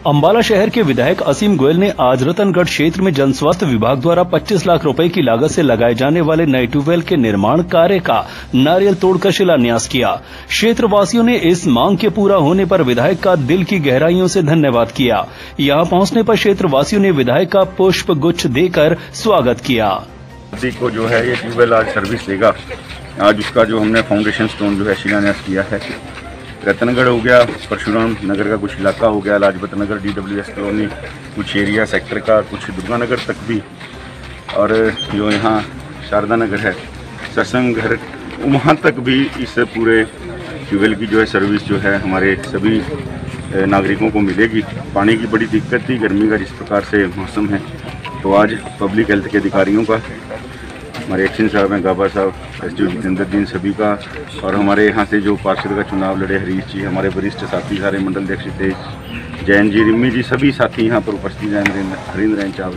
अंबाला शहर के विधायक असीम गोयल ने आज रतनगढ़ क्षेत्र में जन स्वास्थ्य विभाग द्वारा 25 लाख रुपए की लागत से लगाए जाने वाले नए ट्यूबवेल के निर्माण कार्य का नारियल तोड़कर शिलान्यास किया। क्षेत्रवासियों ने इस मांग के पूरा होने पर विधायक का दिल की गहराइयों से धन्यवाद किया। यहां पहुंचने पर क्षेत्रवासियों ने विधायक का पुष्प गुच्छ देकर स्वागत किया। को जो है ये ट्यूबवेल आज सर्विस देगा। आज उसका जो हमने फाउंडेशन स्टोन जो है शिलान्यास किया है। रतनगढ़ हो गया, परशुराम नगर का कुछ इलाका हो गया, लाजपत नगर, DWS कॉलोनी, कुछ एरिया सेक्टर का, कुछ दुर्गा नगर तक भी, और जो यहाँ शारदा नगर है, सत्संग घर, वहाँ तक भी इस पूरे ट्यूबवेल की जो है सर्विस जो है हमारे सभी नागरिकों को मिलेगी। पानी की बड़ी दिक्कत थी, गर्मी का जिस प्रकार से मौसम है, तो आज पब्लिक हेल्थ के अधिकारियों का, हमारे एक्शन साहब हैं, गाबा साहब, SDO जितेंद्र दिन, सभी का, और हमारे यहाँ से जो पार्षद का चुनाव लड़े हरीश जी, हमारे वरिष्ठ साथी सारे मंडल अध्यक्ष थे, जैन जी, रिम्मी जी, सभी साथी यहाँ पर उपस्थित हैं, हरिंद्र चावला।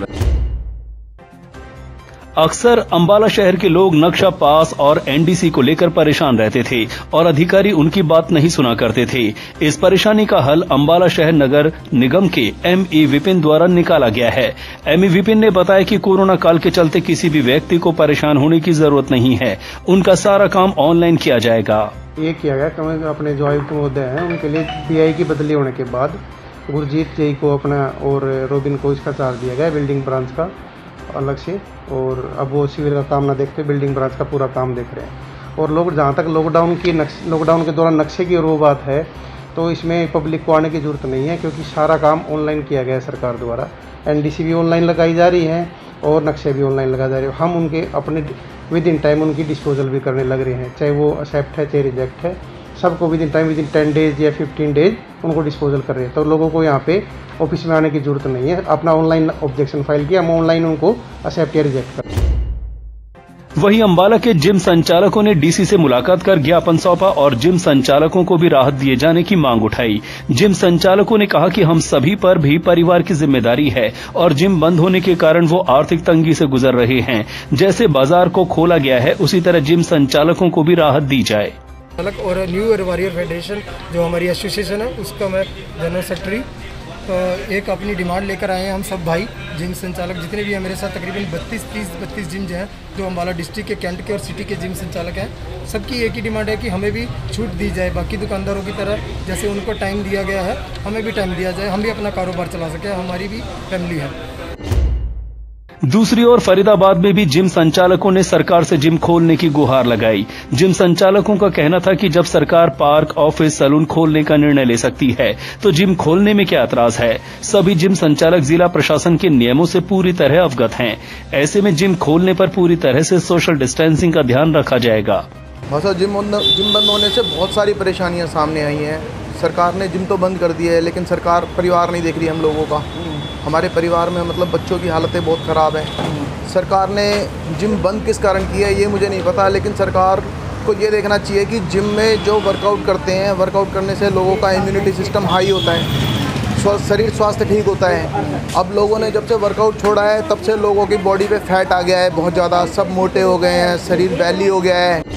अक्सर अंबाला शहर के लोग नक्शा पास और NDC को लेकर परेशान रहते थे और अधिकारी उनकी बात नहीं सुना करते थे। इस परेशानी का हल अंबाला शहर नगर निगम के ME विपिन द्वारा निकाला गया है। ME विपिन ने बताया कि कोरोना काल के चलते किसी भी व्यक्ति को परेशान होने की जरूरत नहीं है, उनका सारा काम ऑनलाइन किया जाएगा। ये किया गया अपने जो आयुक्त महोदय हैं उनके लिए PI की बदली होने के बाद गुरजीत जी को अपना और रोबिन को इसका चार्ज दिया गया बिल्डिंग ब्रांच का अलग से, और अब वो सिविल का काम ना देखते बिल्डिंग ब्रांच का पूरा काम देख रहे हैं। और लोग जहाँ तक लॉकडाउन के दौरान नक्शे की और वो बात है, तो इसमें पब्लिक को आने की जरूरत नहीं है, क्योंकि सारा काम ऑनलाइन किया गया है सरकार द्वारा। NDC भी ऑनलाइन लगाई जा रही है और नक्शे भी ऑनलाइन लगाए जा रहे हैं। हम उनके अपने विद इन टाइम उनकी डिस्पोजल भी करने लग रहे हैं, चाहे वो एक्सेप्ट है चाहे रिजेक्ट है, सबको within time, within 10 days या 15 डेज उनको डिस्पोजल कर रहे हैं। तो लोगों को यहाँ पे ऑफिस में आने की जरूरत नहीं है, अपना ऑनलाइन ऑब्जेक्शन फाइल किया, हम ऑनलाइन उनको एक्सेप्ट या रिजेक्ट कर। वहीं अंबाला के जिम संचालकों ने DC से मुलाकात कर ज्ञापन सौंपा और जिम संचालकों को भी राहत दिए जाने की मांग उठाई। जिम संचालकों ने कहा कि हम सभी पर भी परिवार की जिम्मेदारी है और जिम बंद होने के कारण वो आर्थिक तंगी से गुजर रहे हैं। जैसे बाजार को खोला गया है, उसी तरह जिम संचालकों को भी राहत दी जाए। और न्यू वॉरियर फेडरेशन जो हमारी एसोसिएशन है, उसका मैं जनरल सेक्रेटरी, एक अपनी डिमांड लेकर आए हैं। हम सब भाई जिम संचालक जितने भी हैं मेरे साथ, तकरीबन 32 जिम जो हैं जो अम्बाला डिस्ट्रिक्ट के, कैंट के और सिटी के जिम संचालक हैं, सबकी एक ही डिमांड है कि हमें भी छूट दी जाए। बाकी दुकानदारों की तरह जैसे उनको टाइम दिया गया है, हमें भी टाइम दिया जाए, हम भी अपना कारोबार चला सकें, हमारी भी फैमिली है। दूसरी ओर फरीदाबाद में भी जिम संचालकों ने सरकार से जिम खोलने की गुहार लगाई। जिम संचालकों का कहना था कि जब सरकार पार्क, ऑफिस, सैलून खोलने का निर्णय ले सकती है तो जिम खोलने में क्या एतराज है। सभी जिम संचालक जिला प्रशासन के नियमों से पूरी तरह अवगत हैं। ऐसे में जिम खोलने पर पूरी तरह से सोशल डिस्टेंसिंग का ध्यान रखा जाएगा। जिम बंद होने से बहुत सारी परेशानियां सामने आई हैं। सरकार ने जिम तो बंद कर दिया है, लेकिन सरकार परिवार नहीं देख रही हम लोगों का। हमारे परिवार में मतलब बच्चों की हालतें बहुत ख़राब है। सरकार ने जिम बंद किस कारण की है ये मुझे नहीं पता, लेकिन सरकार को ये देखना चाहिए कि जिम में जो वर्कआउट करते हैं, वर्कआउट करने से लोगों का इम्यूनिटी सिस्टम हाई होता है, शरीर स्वास्थ्य ठीक होता है। अब लोगों ने जब से वर्कआउट छोड़ा है तब से लोगों की बॉडी पे फैट आ गया है बहुत ज़्यादा, सब मोटे हो गए हैं, शरीर बैली हो गया है।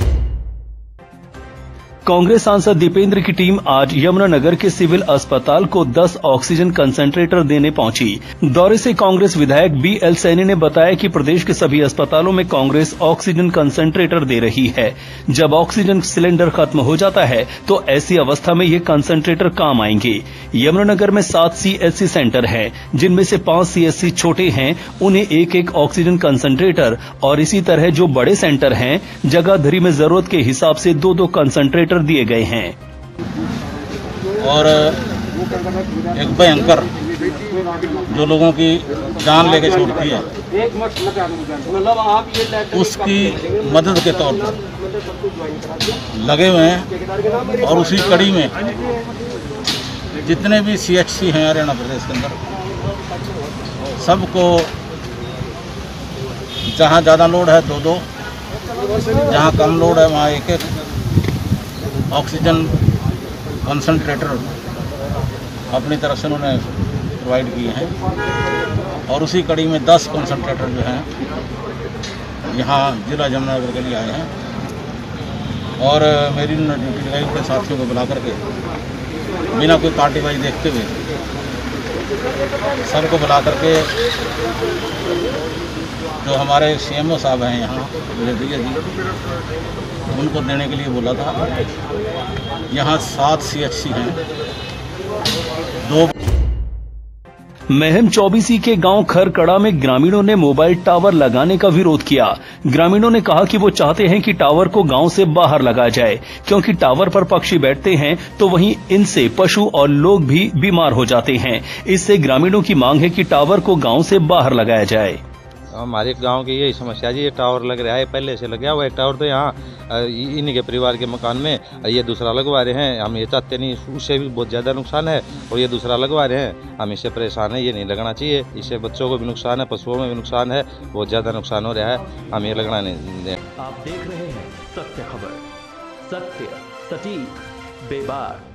कांग्रेस सांसद दीपेंद्र की टीम आज यमुनानगर के सिविल अस्पताल को 10 ऑक्सीजन कंसंट्रेटर देने पहुंची। दौरे से कांग्रेस विधायक BL सैनी ने बताया कि प्रदेश के सभी अस्पतालों में कांग्रेस ऑक्सीजन कंसंट्रेटर दे रही है। जब ऑक्सीजन सिलेंडर खत्म हो जाता है तो ऐसी अवस्था में ये कंसंट्रेटर काम आएंगे। यमुनानगर में 7 CHC सेंटर हैं, जिनमें से 5 CHC छोटे हैं, उन्हें एक ऑक्सीजन कंसंट्रेटर, और इसी तरह जो बड़े सेंटर हैं, जगह धरी में जरूरत के हिसाब से 2 कंसंट्रेटर दिए गए हैं। और एक भयंकर जो लोगों की जान लेके छोड़ती है, उसकी मदद के तौर पर लगे हुए हैं। और उसी कड़ी में जितने भी CHC हैं हरियाणा प्रदेश के अंदर, सबको जहाँ ज़्यादा लोड है 2-2, जहाँ कम लोड है वहाँ 1-1 ऑक्सीजन कंसंट्रेटर अपनी तरफ से उन्होंने प्रोवाइड किए हैं। और उसी कड़ी में 10 कंसंट्रेटर जो हैं यहाँ जिला यमुनानगर के लिए आए हैं। और मेरी ड्यूटी लगाई अपने साथियों को बुला करके बिना कोई पार्टीबाजी देखते हुए सबको बुला करके जो हमारे CMO साहब हैं यहाँ भैया जी, उनको देने के लिए बोला था। यहाँ 7 CHC हैं, 2 महम चौबीसी के गांव खरकड़ा में ग्रामीणों ने मोबाइल टावर लगाने का विरोध किया। ग्रामीणों ने कहा कि वो चाहते हैं कि टावर को गांव से बाहर लगाया जाए, क्योंकि टावर पर पक्षी बैठते हैं तो वहीं इनसे पशु और लोग भी बीमार हो जाते हैं। इससे ग्रामीणों की मांग है कि टावर को गांव से बाहर लगाया जाए। हमारे गांव की यही समस्या जी, ये टावर लग रहा है, पहले से लग गया हुआ एक टावर तो यहाँ इन्हीं के परिवार के मकान में, ये दूसरा लगवा रहे हैं। हम ये चाहते नहीं, उससे भी बहुत ज़्यादा नुकसान है और ये दूसरा लगवा रहे हैं, हम इससे परेशान है। ये नहीं लगना चाहिए, इससे बच्चों को भी नुकसान है, पशुओं में भी नुकसान है, बहुत ज़्यादा नुकसान हो रहा है, हम ये लगना नहीं दें। आप देख रहे हैं सत्य खबर, सत्य सटीक बेबाक।